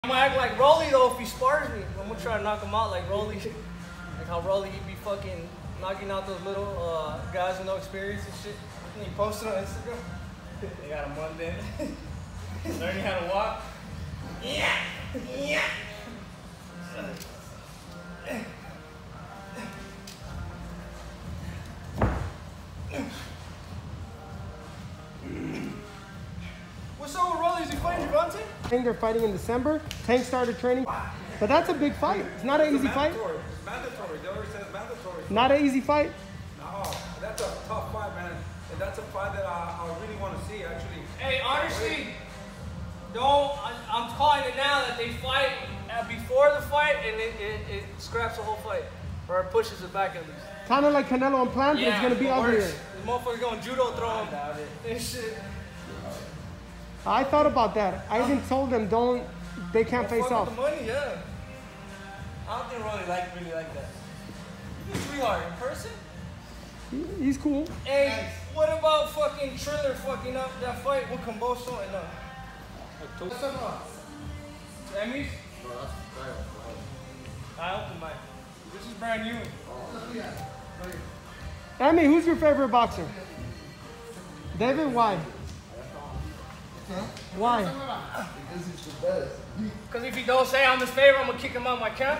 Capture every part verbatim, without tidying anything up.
I'm gonna act like Rolly though if he spars me. I'm gonna try to knock him out like Rolly. Like how Rolly he be fucking knocking out those little uh, guys with no experience and shit. And he posted on Instagram. They got him one day. Learning how to walk. Yeah, yeah. What's up with Rolly? Is he fighting Javante? I think they're fighting in December. Tank started training. But that's a big fight. It's not an easy fight. It's mandatory. They always said it's mandatory. Not an easy fight. No, that's a tough fight, man. And that's a fight that I, I really want to see, actually. Hey, honestly, don't. I, I'm calling it now that they fight uh, before the fight and it, it, it scraps the whole fight. Or it pushes it back at least. Kind of like Canelo and Plant, Yeah, it's going to be but uglier. worse. The motherfucker going judo throw him and shit. I thought about that. I even told them, don't, they can't Don't face fuck off. with the money, yeah. I don't think Rolly like really like that. He's sweetheart in person. He- He's cool. Hey, what about fucking Triller fucking up that fight with Camboso and uh? What's up, Emmys? No, that's fire. I opened mine. This is brand new. Emmy, who's your favorite boxer? David, why? Why? Because he's the best. Because if he don't say I'm his favorite, I'm gonna kick him out of my camp.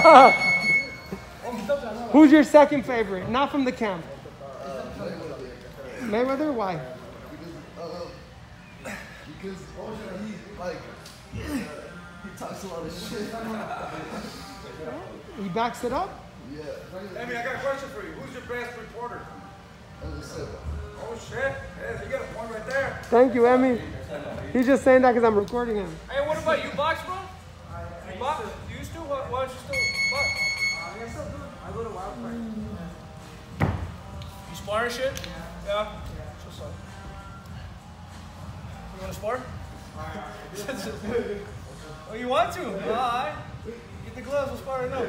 Who's your second favorite? Not from the camp. Mayweather, why? Because, uh, because he, like, he talks a lot of shit. He backs it up? Yeah. I mean, I got a question for you. Who's your best reporter? As I said, Oh, shit. Yeah, you got a point right there. Thank you, Emmy. He's just saying that because I'm recording him. Hey, what about you, box, bro? You box? You used to? Why, why don't you still box? I guess I do. I go to wild fight. You spar and shit? Yeah. What's up? You want to spar? Oh, you want to? Alright. Get the gloves, we'll spar right now.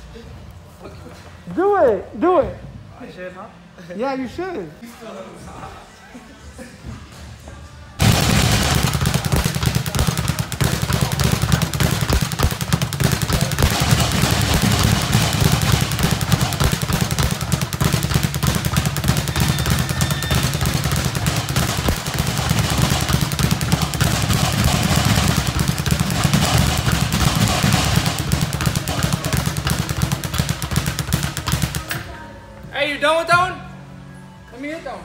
Do it. Do it. I should, huh? Yeah, you should. Hey, you done with that one? Let me hit that one.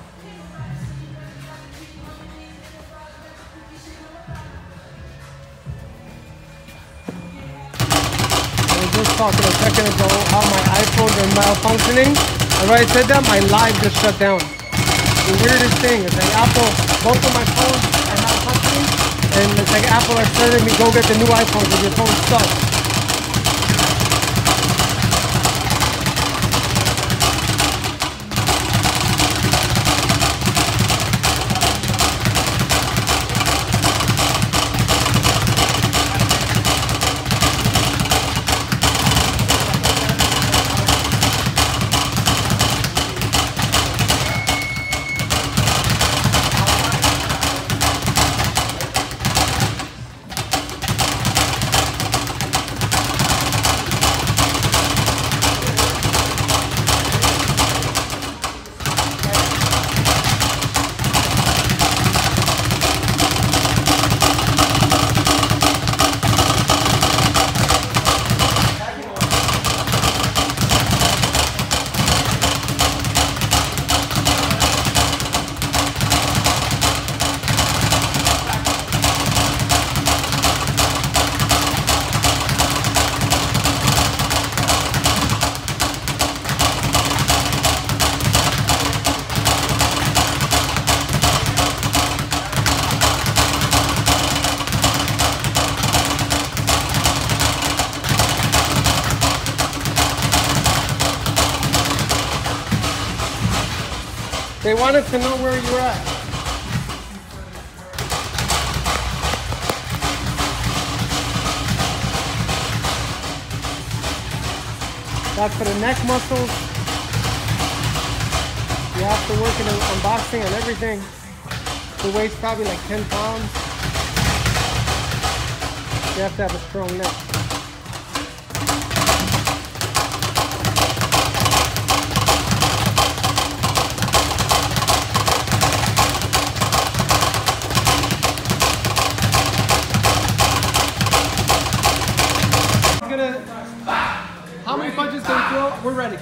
I was just talking a second ago how my iPhones are malfunctioning. And when I said that, my live just shut down. The weirdest thing is like Apple, both of my phones are malfunctioning. And it's like Apple are telling me go get the new iPhone because your phone sucks. They wanted to know where you were at. That's for the neck muscles. You have to work in unboxing and everything. The weight's probably like ten pounds. You have to have a strong neck. He's gonna. How many punches can he throw? We're ready.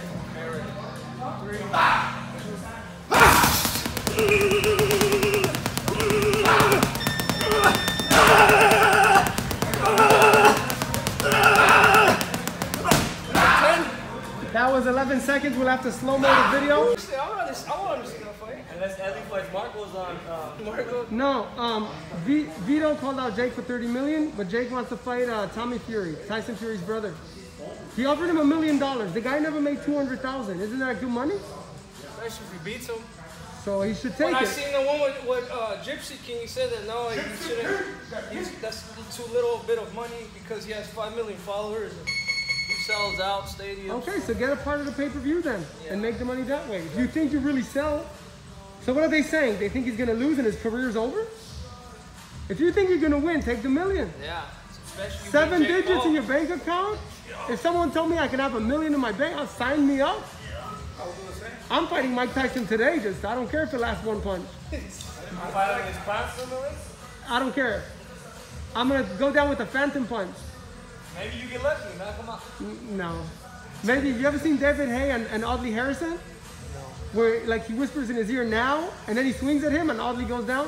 That was eleven seconds. We'll have to slow mo the video. I want to see that fight. Unless Eddie fights Marco's on uh, Marco. No, um, v Vito called out Jake for thirty million, but Jake wants to fight uh, Tommy Fury, Tyson Fury's brother. He offered him a million dollars. The guy never made two hundred thousand. Isn't that good money? Especially if he beats him. So he should take When I it. seen the one with, with uh, Gypsy King, he said that no, he shouldn't. He's, that's too little bit of money because he has five million followers. And he sells out stadiums. Okay, so get a part of the pay-per-view then, and make the money that way. If you think you really sell, so what are they saying? They think he's gonna lose and his career's over? If you think you're gonna win, take the million. Yeah. Especially Seven with Jake digits Paul. in your bank account? If someone told me I can have a million in my bank, I'll sign me up. I'm fighting Mike Tyson today, just I don't care if it lasts one punch. Fighting his pants in the ring? I don't care. I'm gonna go down with a phantom punch. Maybe you get lucky, knock him out. N- No. Maybe, have you ever seen David Hay and, and Audley Harrison? No. Where like he whispers in his ear now, and then he swings at him and Audley goes down?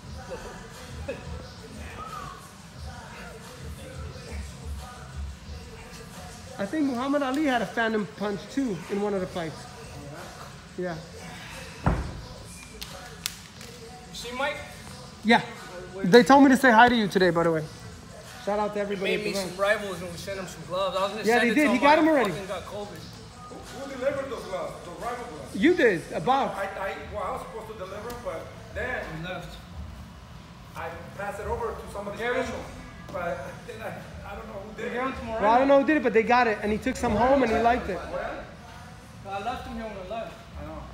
I think Muhammad Ali had a phantom punch too in one of the fights. Yeah. You see Mike? Yeah. They told me to say hi to you today, by the way. Shout out to everybody. Made me at the some ranch. rivals and we sent him some gloves. I was gonna Yeah, send they it did. to He him, got but him I already. fucking got COVID. Who, who delivered those gloves? The rival gloves? You did, about. I, I, well, I was supposed to deliver them, but then He left. I passed it over to somebody Yeah, special. But then I, I don't know who did They it. gave him to Moreno. Well, I don't know who did it, but they got it, and he took some home and he liked it. I left him here when I left. I know.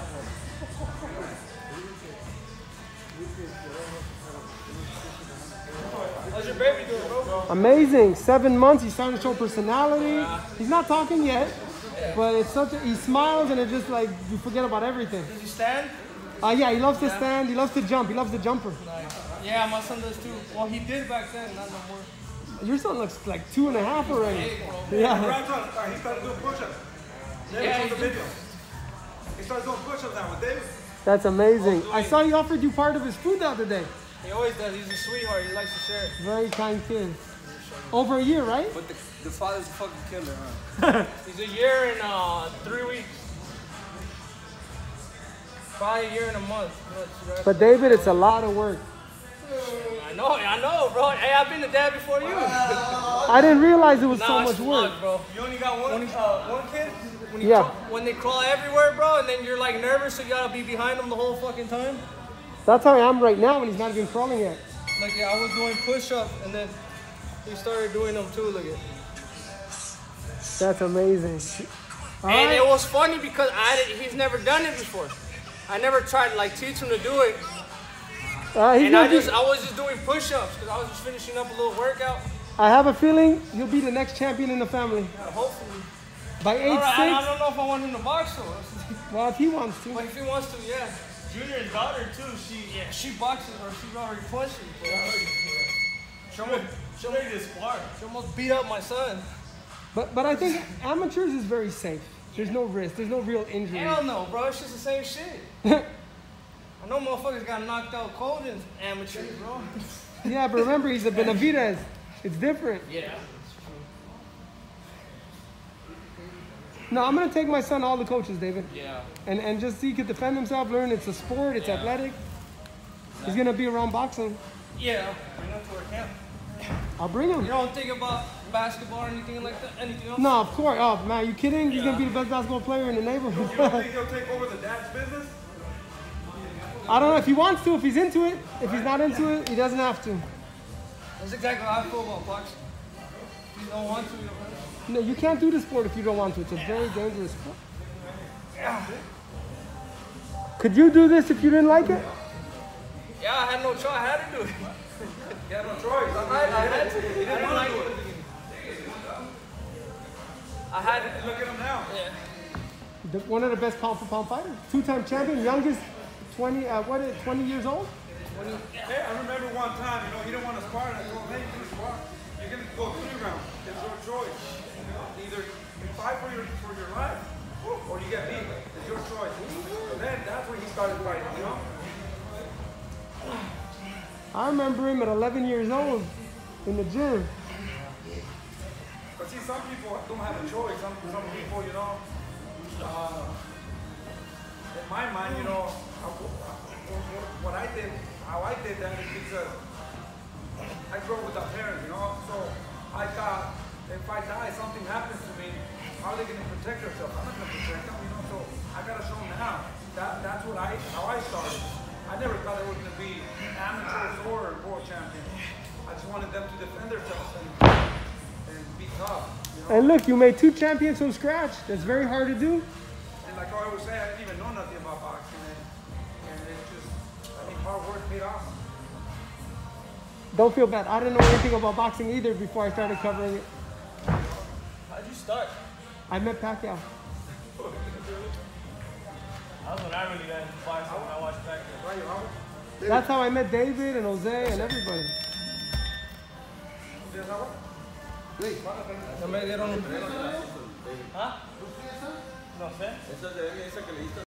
How's your baby doing, bro? Amazing. Seven months. He's starting to show personality. He's not talking yet, but it's such a, he smiles and it's just like you forget about everything. Does he stand? Uh, yeah, he loves to stand. He loves to jump. He loves the jumper. Nice. Yeah, my son does too. Well, he did back then, not no more. Your son looks like two and a half already. Hey, bro. Yeah. Right on, uh, he started doing push-ups. Yeah, Yeah, he the did. video. He started doing push-ups now with David. That's amazing. I saw he offered you part of his food the other day. He always does. He's a sweetheart. He likes to share it. Very kind kid. Over a year, right? But the, the father's a fucking killer, huh? He's a year and uh, three weeks. Probably a year and a month. But David, it's a lot of work. I know, I know, bro. Hey, I've been a dad before you. I didn't realize it was so Nah, much it's work. fun, bro. You only got one, uh, one kid? When you Yeah. crawl, when they crawl everywhere, bro, and then you're like nervous, so you gotta be behind them the whole fucking time. That's how I am right now when he's not even crawling yet. Like, yeah, I was doing push-ups, and then he started doing them too. Look at. That's amazing. All And right. it was funny because I did, he's never done it before. I never tried to like teach him to do it, Uh, he's and I gonna be- just I was just doing push-ups because I was just finishing up a little workout. I have a feeling you'll be the next champion in the family. Uh, hopefully. By age All right, I, I six, don't know if I want him to box though. well, if he wants to. But if he wants to, yeah. Junior's daughter too. She yeah, she boxes or she's already punching. She almost, she almost, she almost beat up my son. But but I think amateurs is very safe. There's no risk. There's no real injury. Hell no, bro. It's just the same shit. I know motherfuckers got knocked out cold in amateur, bro. Yeah, but remember, he's a Benavidez. It's different. Yeah. No, I'm gonna take my son all the coaches, David, Yeah. and and just so he could defend himself, learn it's a sport, it's Yeah. athletic. He's gonna be around boxing. Yeah. Bring him to our camp. I'll bring him. You don't think about basketball or anything like that? Anything else? No, of course. Oh man, you kidding? He's gonna be the best basketball player in the You don't neighborhood. think he'll take over the dad's business? I don't know if he wants to, if he's into it. If he's not into it, he doesn't have to. That's exactly how I feel about boxing. If you don't want to, you don't want to. No, you can't do the sport if you don't want to. It's a very dangerous sport. Yeah. Could you do this if you didn't like it? Yeah, I had no choice. I had to do it. He had no choice. I, I had to. He I didn't didn't want like to do it. it. I had And look at him now. yeah. The, one of the best pound for pound fighters. Two-time champion, youngest, twenty, uh, what, is it, twenty years old? Hey, I remember one time, you know, he didn't want to spar, and I told him, hey, you can spar. You're going to go three rounds. It's your choice. You know, either you fight for your for your life, or you get beat. It's your choice. So then that's when he started fighting, you know? I remember him at eleven years old in the gym. But see, some people don't have a choice. Some, some people, you know, uh, in my mind, you know, I, what I did, how I did that is because I grew up without parents, you know. So I thought, if I die, something happens to me, how are they going to protect themselves? I'm not going to protect them, you know. So I got to show them now. That, that's what I, how I started. I never thought they were going to be amateurs or world champions. I just wanted them to defend themselves and, and be tough. You know? And look, you made two champions from scratch. That's very hard to do. And like I always say, I didn't even know nothing about boxing. And, and it's just, I think hard work paid off. Don't feel bad. I didn't know anything about boxing either before I started covering it. How'd you start? I met Pacquiao. That was when I really got into boxing when I watched back then. Right, you know? That's how I met David and Jose and everybody. ¿Tienes agua? No me dieron un... ¿Ah? No sé. Esa es de él, esa que le diste.